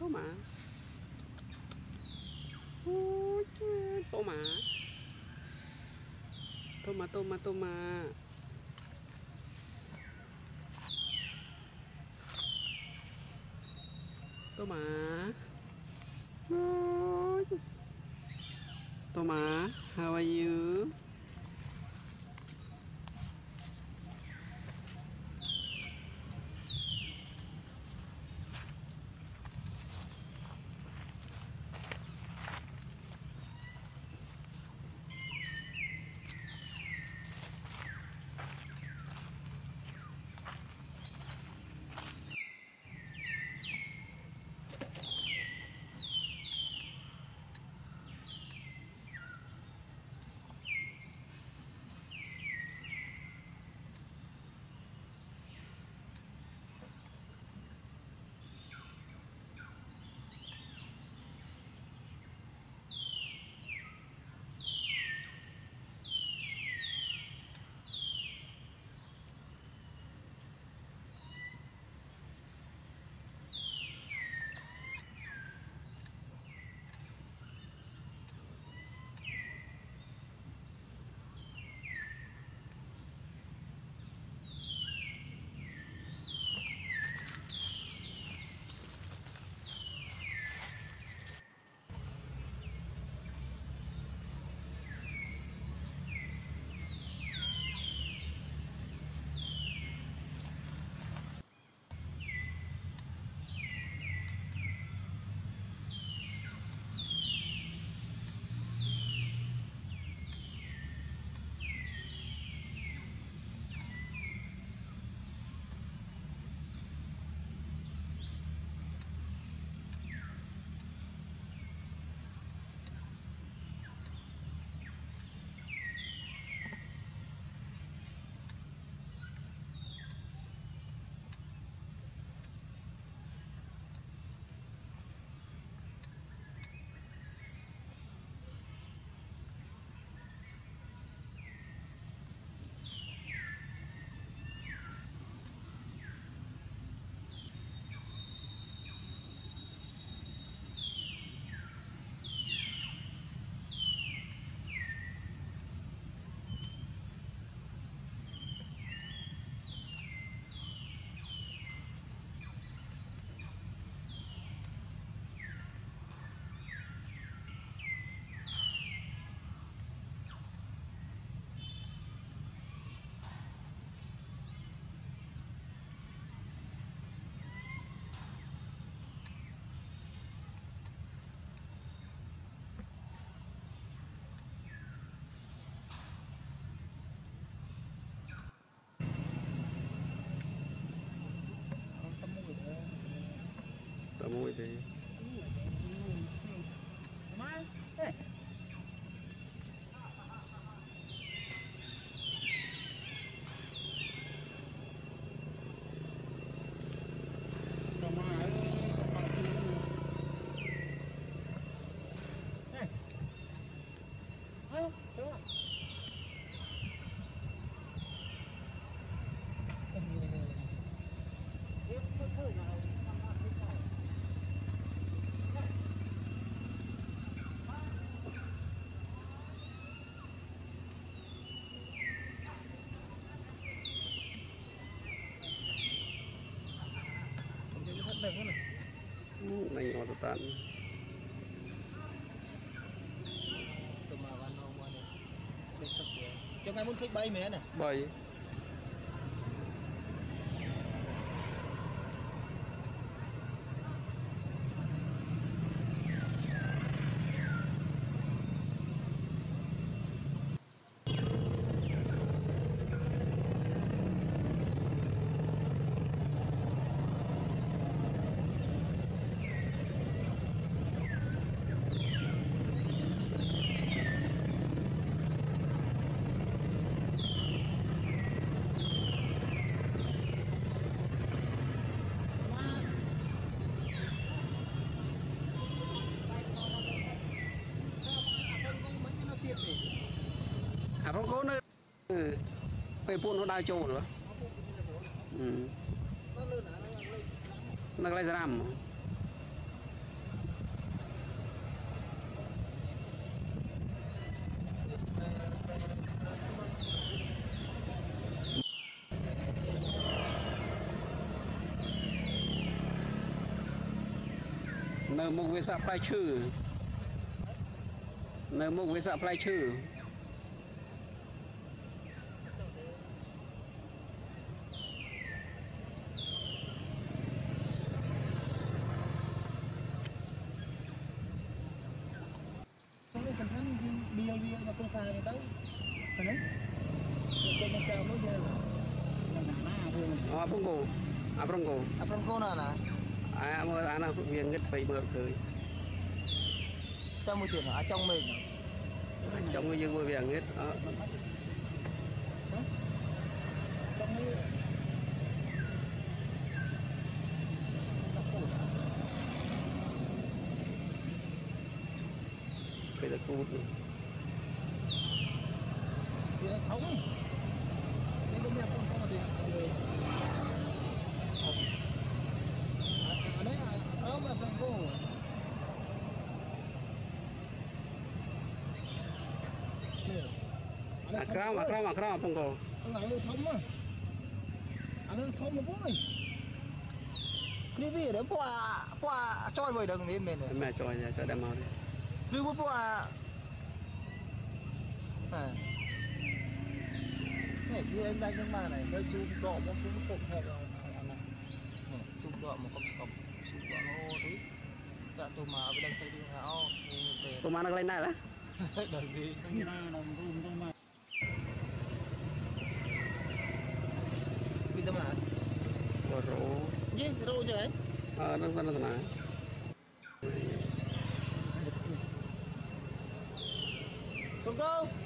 Toma. Ôi trời, Toma. Toma, Toma, Toma. Toma. Ôi. Toma, how are you? Tao mui thì này ngọt tận. Cho ngay muốn thích bay mẹ này. Bay. À Frongo nữa. Về buôn nó đai trộn rồi. Nó lại ra làm. nơi một với sạp lai chư nơi một với sạp lai chư cái phần thân bia mà con xài này tới cái đấy con nó treo nó ghê là Frongo Frongo Frongo nào nè mơ anh viên nghịch phải mơ cười sao mua tiền ở trong mình trong cái dương mơ viên nghịch cái là cút không đây cũng là con thì ở đấy ở mà Frongo Akram Frongo ở đây Toma ở đây Toma boy Krivi đấy qua choi vậy đừng nên mình mẹ cho đem mau đi Krivi qua này như em đang trong này hơi xuống độ một xuống cục hay rồi này xuống độ một cục xuống độ nó đấy đã tôi mà ở bên xây đi hả tôi mang nó lên này là đừng đi đi đâu mà rồi gì rồi chứ đấy nó này Frongo